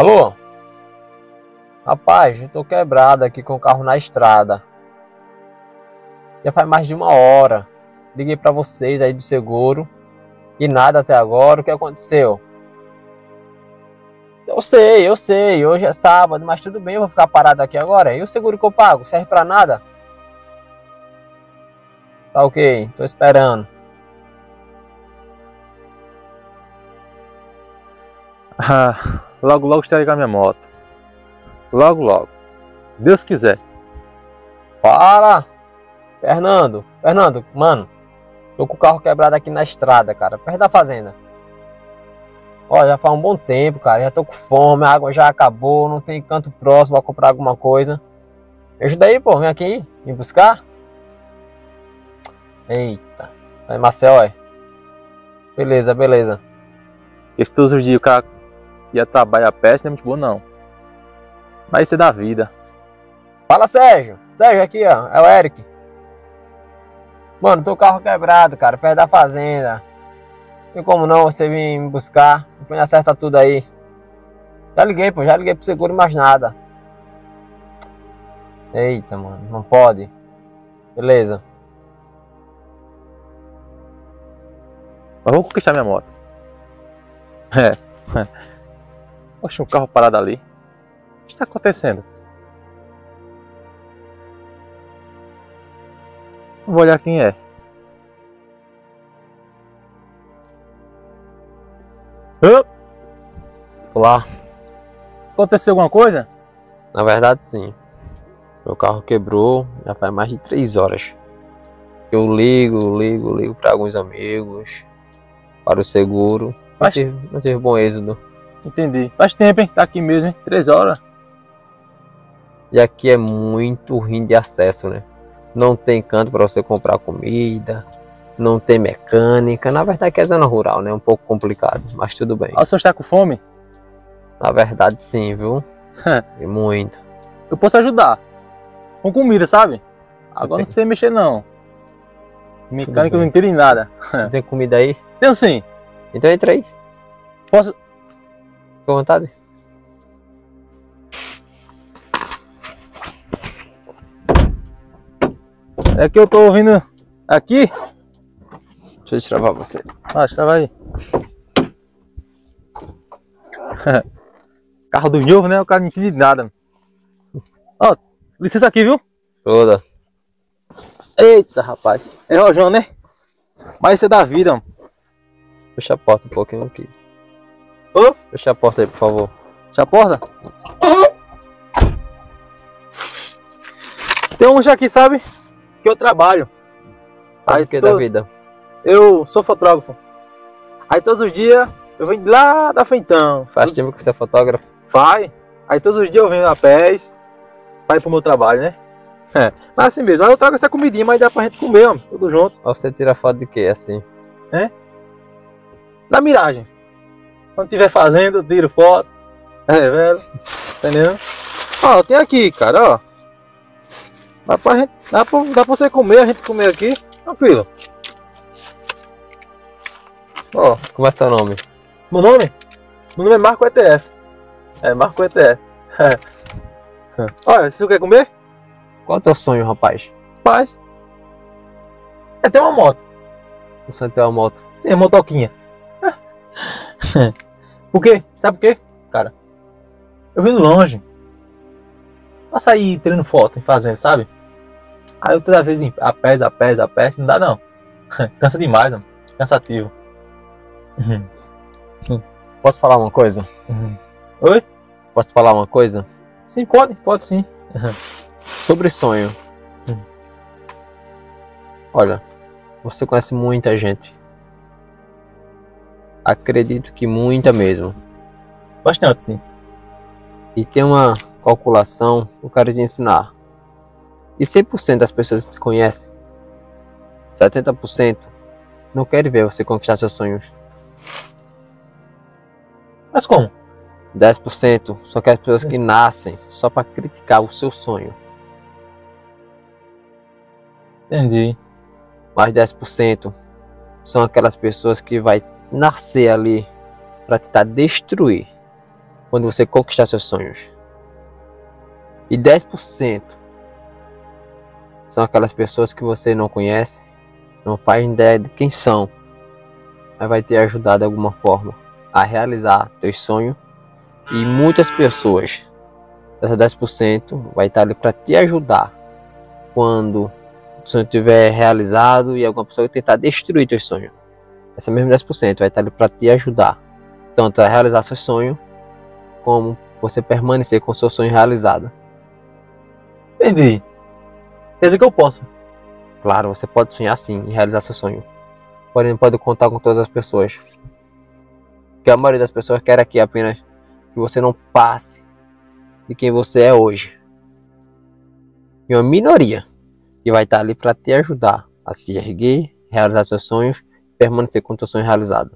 Alô? Rapaz, eu tô quebrado aqui com o carro na estrada. Já faz mais de uma hora. Liguei pra vocês aí do seguro e nada até agora. O que aconteceu? Eu sei. Hoje é sábado, mas tudo bem, eu vou ficar parado aqui agora. E o seguro que eu pago? Serve pra nada? Tá ok, tô esperando. Logo, logo estarei com a minha moto. Logo, logo. Deus quiser. Para! Fernando, mano, tô com o carro quebrado aqui na estrada, cara, perto da fazenda. Ó, já faz um bom tempo, cara, já tô com fome, a água já acabou, não tem canto próximo pra comprar alguma coisa. Me ajuda aí, pô, vem aqui, me buscar. Eita, aí Marcel, é. Beleza. Porque todos os dias o cara ia trabalhar a pé, não é muito bom não. Mas isso é da vida. Fala, Sérgio aqui, ó, é o Eric. Mano, tô com o carro quebrado, cara, perto da fazenda. Não tem como não você vir me buscar, depois acerta tudo aí. Já liguei pro seguro, mais nada. Eita, mano, não pode. Beleza. Mas vou conquistar minha moto. Poxa, um carro parado ali. O que está acontecendo? Vou olhar quem é. Olá. Aconteceu alguma coisa? Na verdade, sim. Meu carro quebrou já faz mais de 3 horas. Eu ligo para alguns amigos, para o seguro. Não teve bom êxito. Entendi. Faz tempo, hein? Tá aqui mesmo, hein? 3 horas. E aqui é muito ruim de acesso, né? Não tem canto para você comprar comida, não tem mecânica. Na verdade, que é zona rural, né? Um pouco complicado, mas tudo bem. O senhor está com fome? Na verdade, sim, viu? E muito. Eu posso ajudar. Com comida, sabe? Agora não sei mexer, não. Mecânica eu não entendo em nada. Você tem comida aí? Tenho sim. Então entra aí. Posso? Fica à vontade. É que eu tô ouvindo aqui. Deixa eu destravar você. Estava aí. Carro do novo, né? O cara não entende nada. Ó, licença aqui, viu? Toda. Eita, rapaz. É rojão, né? Mas isso é da vida, mano. Fecha a porta um pouquinho aqui. Ô? Fecha a porta aí, por favor. Fecha a porta? Tem uns aqui, sabe? Que eu trabalho. Faz o que da vida? Eu sou fotógrafo. Aí todos os dias eu venho de lá da Feitão. Faz tempo que você é fotógrafo? Vai. Aí todos os dias eu venho a pés para ir pro meu trabalho, né? Mas assim mesmo, aí eu trago essa comidinha, mas dá pra gente comer, ó, tudo junto. Você tira foto de quê, assim? Na miragem. Quando estiver fazendo, eu tiro foto. Velho. Entendeu? Ó, tem aqui, cara, ó. Dá pra você comer, a gente comer aqui, tranquilo. Ó. Como é seu nome? Meu nome? Meu nome é Marco ETF. Marco ETF. Olha, se você quer comer? Qual é o teu sonho, rapaz? Paz. É ter uma moto. O sonho é ter uma moto? Sim, é motoquinha. Por quê? Sabe por quê? Cara, eu vim longe. Pra sair tirando foto em fazenda, sabe? Aí eu toda vez a pés, não dá não. Cansa demais, mano. Cansativo. Posso falar uma coisa? Oi? Posso falar uma coisa? Sim, pode sim. Sobre sonho. Olha, você conhece muita gente. Acredito que muita mesmo. Bastante, sim. E tem uma calculação que eu quero te ensinar. E 100% das pessoas que te conhecem, 70% não querem ver você conquistar seus sonhos. Mas como? 10% são aquelas pessoas que nascem só para criticar o seu sonho. Entendi. Mais 10% são aquelas pessoas que vai nascer ali para tentar destruir quando você conquistar seus sonhos. E 10% são aquelas pessoas que você não conhece, não faz ideia de quem são, mas vai te ajudar de alguma forma a realizar teus sonhos. E muitas pessoas, essas 10%, vai estar ali para te ajudar quando o sonho estiver realizado e alguma pessoa tentar destruir teus sonhos. Essa mesma 10% vai estar ali para te ajudar tanto a realizar seu sonho, como você permanecer com o seu sonho realizado. Entendi. Quer dizer que eu posso. Claro, você pode sonhar sim e realizar seu sonho, porém não pode contar com todas as pessoas. Porque a maioria das pessoas quer aqui apenas que você não passe de quem você é hoje. E uma minoria que vai estar ali para te ajudar a se erguer, realizar seus sonhos e permanecer com o seu sonho realizado.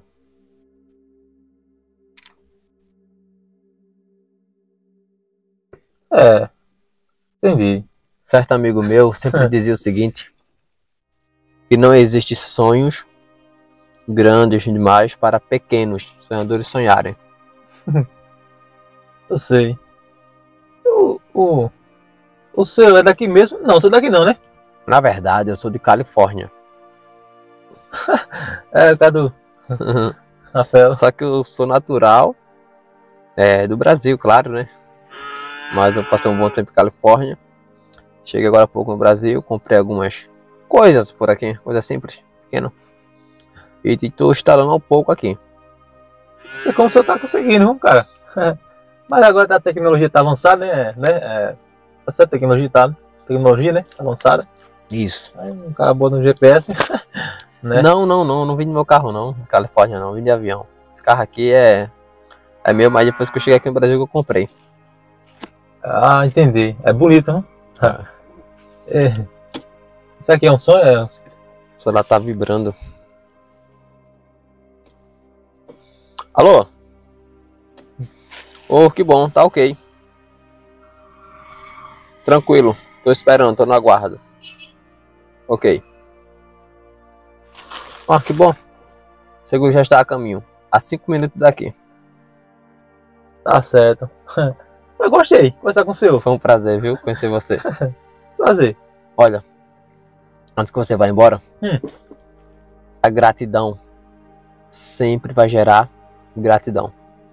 É, entendi. Certo amigo meu sempre dizia o seguinte, que não existe sonhos grandes demais para pequenos sonhadores sonharem. Eu sei. O seu é daqui mesmo? Não, você é daqui não, né? Na verdade, eu sou de Califórnia. É, o cara do Rafael. Só que eu sou natural do Brasil, claro, né? Mas eu passei um bom tempo em Califórnia. Cheguei agora há pouco no Brasil, comprei algumas coisas por aqui, coisa simples, pequena. E estou instalando um pouco aqui. Isso é como você tá conseguindo, viu, cara? Mas agora a tecnologia tá avançada, né? Tá certo, tecnologia, né? Avançada. Isso. Aí um cara bota no GPS, né? Não vim no meu carro não, em Califórnia não, vim de avião. Esse carro aqui é meu, mas depois que eu cheguei aqui no Brasil que eu comprei. Ah, entendi. É bonito, né? É. Isso aqui é um sonho? O celular tá vibrando. Alô? Oh, que bom, tá ok. Tranquilo, tô esperando, tô no aguardo. Ok. Ah, que bom. Seguro já está a caminho. A 5 minutos daqui. Tá certo. Eu gostei de conversar com o senhor. Foi um prazer, viu? Conhecer você. Prazer. Olha, antes que você vá embora, a gratidão sempre vai gerar gratidão.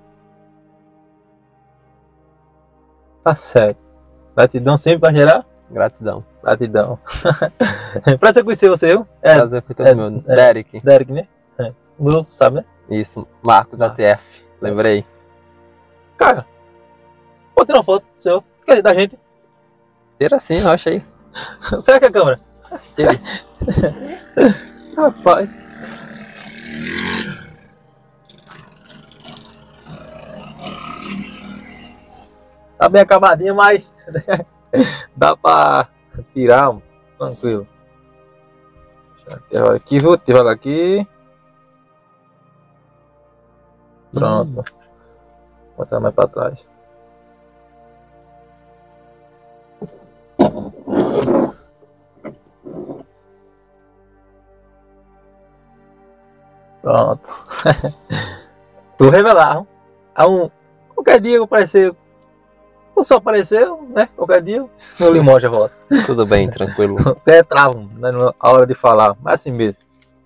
Tá certo. Gratidão sempre vai gerar? Gratidão. Gratidão. Prazer conhecer você, viu? Prazer foi todo meu. Derek. Derek, né? Não sabe, né? Isso, Marcos ATF. Lembrei. Cara, vou tirar uma foto do senhor. Quer dizer, da gente? Tira sim, eu achei. Será que é a câmera? Tire. Rapaz. Tá bem acabadinha, mas dá pra tirar, tranquilo. Deixa aqui, vou tirar aqui. Pronto. Vou botar mais pra trás. Pronto. Tu revelar. Qualquer dia eu aparecer. O senhor apareceu, né? Qualquer dia meu limão já volta. Tudo bem, tranquilo. Até travo, né, na hora de falar, mas assim mesmo.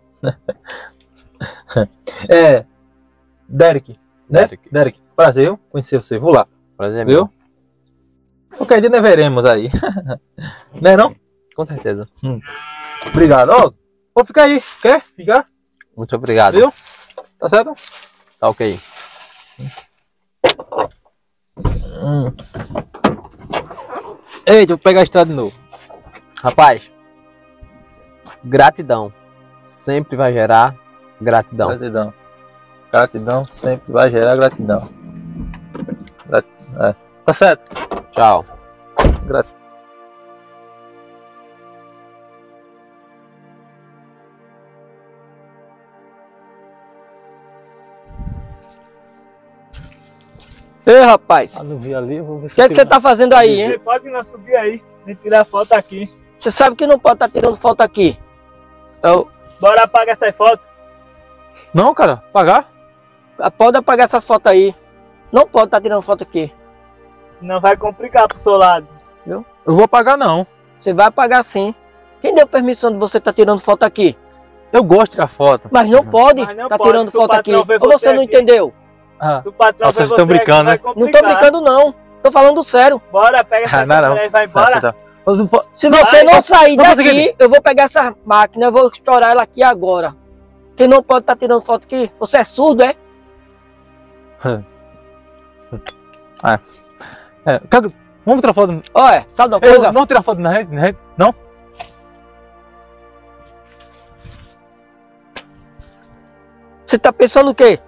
Derek, né? Derek, prazer, conhecer você, vou lá. Prazer, viu? Meu. Qualquer dia nós veremos aí. Não é não? Com certeza. Obrigado. Ó, vou ficar aí, quer ficar? Muito obrigado. Viu? Tá certo? Tá ok. Eita, vou pegar a estrada de novo. Rapaz, gratidão sempre vai gerar gratidão. Gratidão. Gratidão sempre vai gerar gratidão. Tá certo? Tchau. Gratidão. Ei, rapaz, Não vi ali, vou ver o que é que você tá fazendo aí, hein? Você pode não subir aí, nem tirar foto aqui. Você sabe que não pode estar tirando foto aqui. Bora apagar essa foto. Não, cara, pagar? Pode apagar essas fotos aí. Não pode estar tirando foto aqui. Não vai complicar pro seu lado. Eu vou apagar não. Você vai apagar sim. Quem deu permissão de você estar tirando foto aqui? Eu gosto de tirar foto. Mas não pode Mas não estar pode, tirando se o foto aqui. patrão ver Ou você você não aqui. entendeu? Ah, Se o patrão Vocês ver estão você aqui, brincando, vai né? Não tô brincando não. Tô falando sério. Bora, pega essa não, câmera e vai embora. Tá. Se você não sair vamos fazer o daqui, seguinte. eu vou pegar essa máquina, eu vou estourar ela aqui agora. Quem não pode estar tirando foto aqui? Você é surdo, é? Vamos tirar foto. Olha, sabe uma coisa? Vamos tirar foto na rede? Não? Você tá pensando o quê?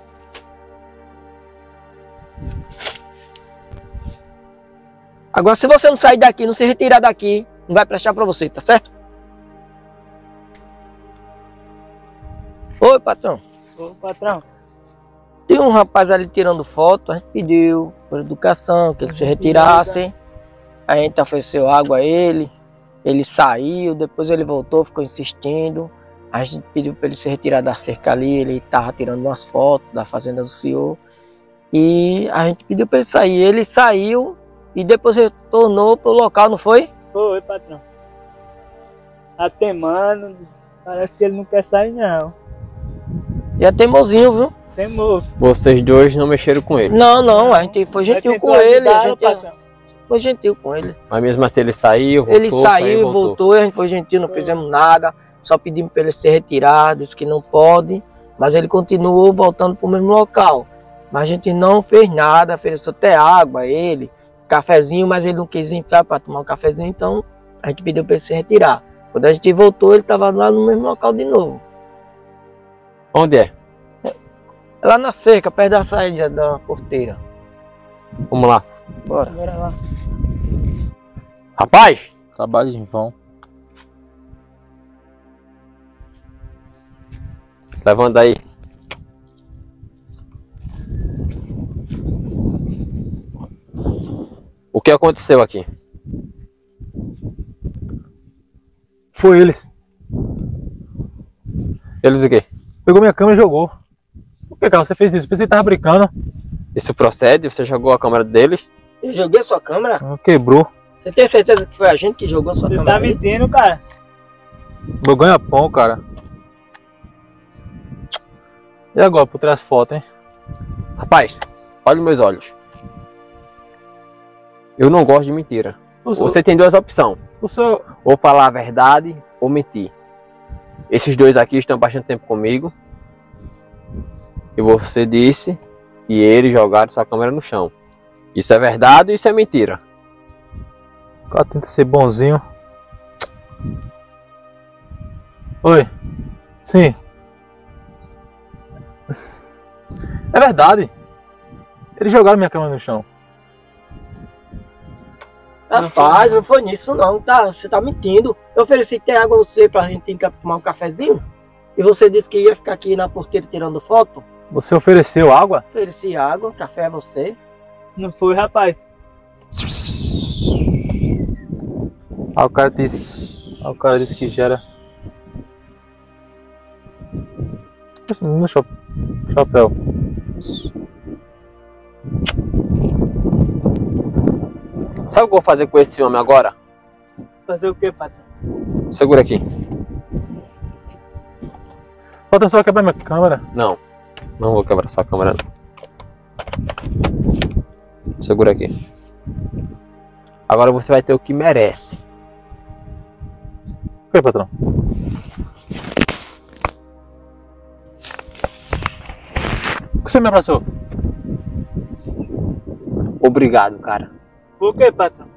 Agora, se você não sair daqui, não se retirar daqui, não vai prestar pra você, tá certo? Oi, patrão. Ô, patrão. Tem um rapaz ali tirando foto, a gente pediu por educação que ele se retirasse. A gente ofereceu água a ele, ele saiu, depois ele voltou, ficou insistindo. A gente pediu para ele se retirar da cerca ali, ele estava tirando umas fotos da fazenda do senhor. E a gente pediu para ele sair, ele saiu e depois retornou pro local, não foi? Oi, patrão. Até, mano, parece que ele não quer sair, não. E é teimosinho, viu? Teimoso. Vocês dois não mexeram com ele. Não, a gente foi gentil com ele, a gente foi gentil com ele. Mas mesmo assim ele saiu, voltou, Ele saiu e voltou, a gente foi gentil, não fizemos nada. Só pedimos para ele se retirar, disse que não pode. Mas ele continuou voltando para o mesmo local. Mas a gente não fez nada, ofereceu até água a ele, cafezinho, mas ele não quis entrar para tomar um cafezinho, então a gente pediu para ele se retirar. Quando a gente voltou, ele estava lá no mesmo local de novo. Onde é? Lá na cerca, perto da saída da porteira. Vamos lá. Bora. Bora lá. Rapaz! Trabalho em vão. Levanta aí. O que aconteceu aqui? Foi eles. Eles o quê? Pegou minha câmera e jogou. Por que, cara, você fez isso? Pensei que tava brincando. Isso procede? Você jogou a câmera deles? Eu joguei sua câmera? Quebrou. Você tem certeza que foi a gente que jogou sua Você câmera? tá aí? mentindo, cara. Meu ganha-pão, cara. E agora, por trás foto, hein? Rapaz, olha os meus olhos. Eu não gosto de mentira. Você tem duas opções. O senhor... Ou falar a verdade ou mentir. Esses dois aqui estão há bastante tempo comigo. E você disse que eles jogaram sua câmera no chão. Isso é verdade ou isso é mentira? O cara tenta ser bonzinho. Oi. Sim. É verdade. Eles jogaram minha câmera no chão. Rapaz, não foi nisso não, tá? Você tá mentindo. Eu ofereci ter água a você pra gente ir tomar um cafezinho. E você disse que ia ficar aqui na porteira tirando foto. Você ofereceu água? Ofereci água, café a você. Não foi, rapaz. O cara disse que já era. No chapéu. Sabe o que eu vou fazer com esse homem agora? Fazer o que, patrão? Segura aqui. Falta só quebrar minha câmera. Não, não vou quebrar sua câmera não. Segura aqui. Agora você vai ter o que merece. O que, patrão? Por que você me abraçou? Obrigado, cara. Por que, patrão?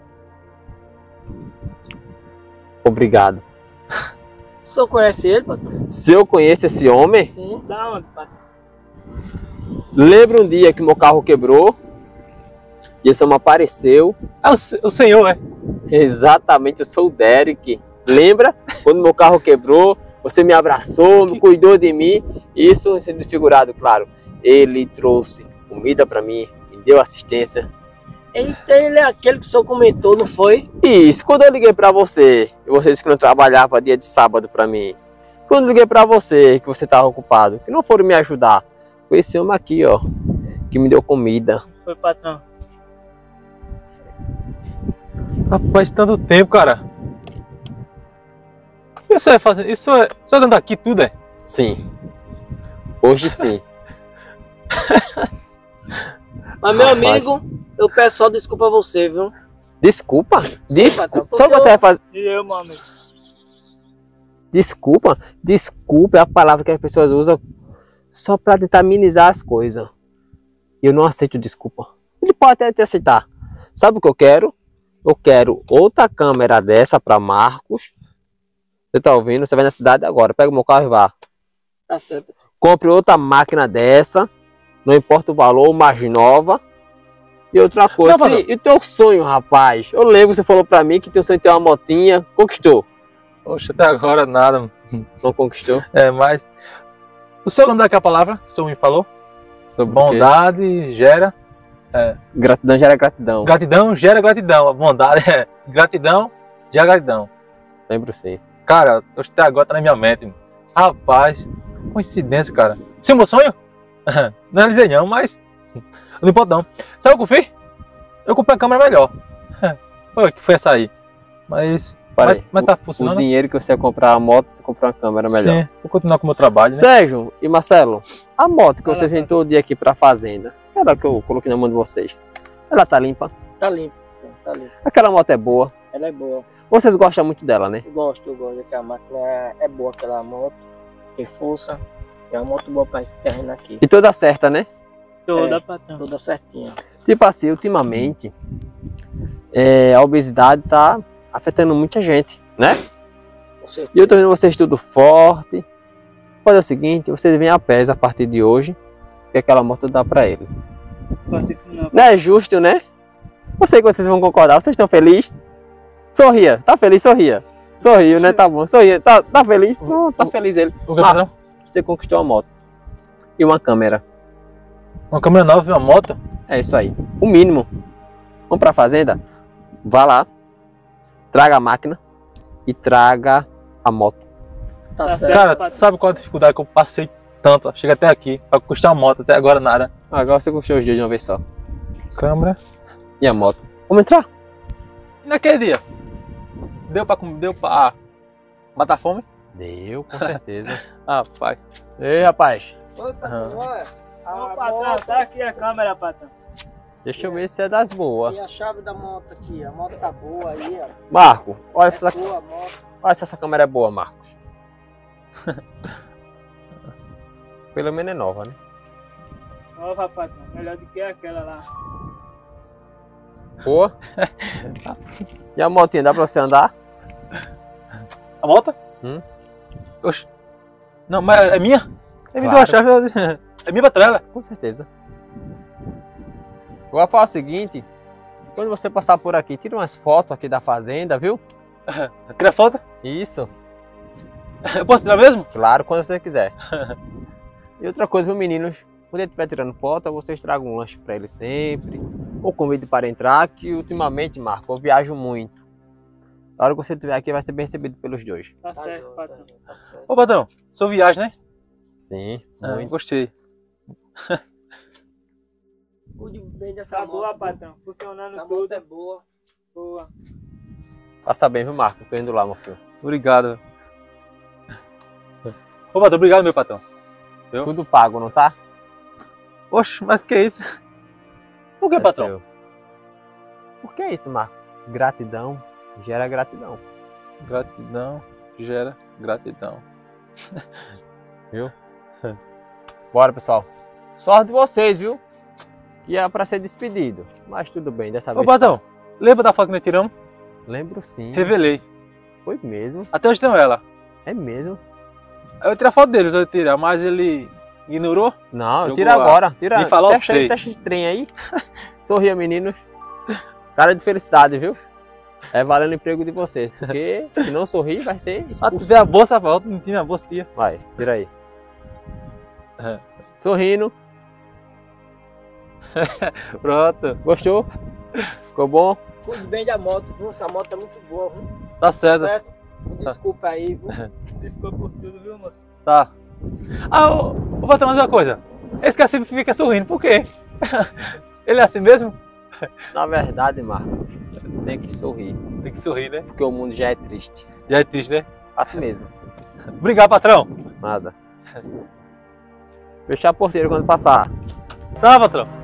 Obrigado. O senhor conhece ele, patrão? Se eu conheço esse homem, Sim. Da onde, patrão? lembra um dia que meu carro quebrou e esse homem apareceu. Ah, o senhor, é? Exatamente, eu sou o Derek. Lembra? Quando meu carro quebrou, você me abraçou, me cuidou de mim. Isso sendo figurado, claro. Ele trouxe comida pra mim, me deu assistência. Ele é aquele que o senhor comentou, não foi? Isso, quando eu liguei pra você, e você disse que não trabalhava dia de sábado pra mim. Quando eu liguei pra você, que você estava ocupado, que não foram me ajudar. Foi esse homem aqui, ó. que me deu comida. Foi, patrão. Rapaz, tanto tempo, cara. O que você vai fazer? Isso é só dentro daqui tudo, é? Sim. Hoje sim. Mas meu Rapaz. amigo, eu peço só desculpa a você, viu? Desculpa. patrão, Só que você vai fazer. E eu, meu amigo? Desculpa. Desculpa é a palavra que as pessoas usam só pra tentar minimizar as coisas. E eu não aceito desculpa. Ele pode até te aceitar. Sabe o que eu quero? Eu quero outra câmera dessa pra Marcos. Você tá ouvindo? Você vai na cidade agora. Pega o meu carro e vá. Tá certo. Compre outra máquina dessa. Não importa o valor, mais nova. E outra coisa. Não, E o teu sonho, rapaz? Eu lembro que você falou pra mim que teu sonho é ter uma motinha. Conquistou? Poxa, até agora nada. Não conquistou? É, mas... O senhor lembra daquela palavra que o senhor me falou? Sobre o quê? Bondade gera... Gratidão gera gratidão. Gratidão gera gratidão. A bondade é... Gratidão gera gratidão. Lembro sim. Cara, até agora tá na minha mente. Rapaz, coincidência, cara. Esse é o meu sonho? Não realizei não, mas... Não importa não. Sabe o que eu fiz? Eu comprei uma câmera melhor. Foi essa aí. Mas tá O funcionando. dinheiro que você ia comprar a moto, você comprou uma câmera melhor. Sim, vou continuar com o meu trabalho, né? Sérgio e Marcelo, a moto que vocês vêm todo dia aqui pra fazenda, aquela que eu coloquei na mão de vocês, ela tá limpa? Tá limpo, tá limpo. Aquela moto é boa? Ela é boa. Vocês gostam muito dela, né? Eu gosto. A máquina é boa, aquela moto. Tem força. É uma moto boa pra esse terreno aqui. E toda certa, né? Toda, É. patrão. Toda certinha. Tipo assim, ultimamente, a obesidade tá afetando muita gente, né? Com certeza. E eu tô vendo vocês tudo forte. Pode é o seguinte, vocês vêm a pés a partir de hoje, que aquela moto dá pra ele. Faça isso não. Não é justo, né? Eu sei que vocês vão concordar. Vocês estão felizes? Sorria. Tá feliz? Sorria. Sorriu, né? Tá bom. Sorria. Tá feliz? Não, tá feliz ele. O que, patrão? Você conquistou a moto. E uma câmera. Uma câmera nova e uma moto? É isso aí. O mínimo. Vamos pra fazenda? Vá lá. Traga a máquina. E traga a moto. Tá Tá certo. Cara, patrão. sabe qual a dificuldade que eu passei tanto? Chega até aqui, pra custar uma moto, até agora nada. Agora você conquistou os dois de uma vez só. Câmera. E a moto. Vamos entrar? E naquele dia? Deu pra matar a fome? Deu, com certeza. Rapaz. Ei, rapaz. Oi, patrão, olha. Ô, patrão, tá aqui a câmera, patrão. Deixa eu ver se é das boas. E a chave da moto aqui, a moto tá boa aí, ó. Marco, olha se É essa, boa a moto. olha se essa câmera é boa, Marcos. Pelo menos é nova, né? Nova, patrão. Melhor do que aquela lá. Boa. E a motinha, dá pra você andar? A moto? Oxe. Não, mas é minha? Ele me deu a chave. É minha patrela. Com certeza. Vou falar o seguinte. Quando você passar por aqui, tira umas fotos aqui da fazenda, viu? Tira foto? Isso. Eu posso tirar mesmo? Claro, quando você quiser. E outra coisa, viu, meninos? Quando ele estiver tirando foto, vocês tragam um lanche pra ele sempre. Ou convide para entrar, que ultimamente, Marco, eu viajo muito. Na hora que você estiver aqui, vai ser bem recebido pelos dois. Tá certo, joia, patrão. tá certo. Ô, patrão, sou viagem, né? Sim, Ah, muito. gostei. Cuide bem dessa Tá moto. boa, patrão. Funcionando Essa moto tudo. é boa. Boa. Passa bem, viu, Marco? Tô indo lá, meu filho. Obrigado. Ô, patrão, obrigado, meu patrão. Eu? Tudo pago, não tá? Oxe, mas que isso? Por que, É patrão? seu. Por que isso, Marco? Gratidão gera gratidão. Gratidão gera gratidão. Viu? Bora, pessoal. Sorte de vocês, viu? Que é pra ser despedido. Mas tudo bem, dessa vez. patrão. passa. Lembra da foto que nós tiramos? Lembro sim. Revelei. Foi mesmo. Até hoje tenho ela. É mesmo. Eu tirei a foto deles, eu tirar, mas ele ignorou. Não, Jogou tira a- agora. Tira. Me falou Testa aí, sei. testa esse trem aí. Sorria, meninos. Cara de felicidade, viu? É valendo o emprego de vocês. Porque se não sorrir, vai ser Ah, tu expulso. vê a bolsa, volta, não tinha a bolsa, tia. Vai, tira aí. É. Sorrindo. Pronto, Gostou? Ficou bom? Cuide bem da moto, viu? Essa moto é muito boa, viu? tá certo. Certo? Desculpa aí, viu? Desculpa por tudo, viu, moço? Tá. Ah, ô patrão, mas uma coisa. Esse cara sempre fica sorrindo, por quê? Ele é assim mesmo? Na verdade, Marco, tem que sorrir, Tem que sorrir, né? porque o mundo já é triste. Já é triste, né? Assim mesmo. Obrigado, patrão. Nada. Fechar a porteira quando passar. Tá, patrão.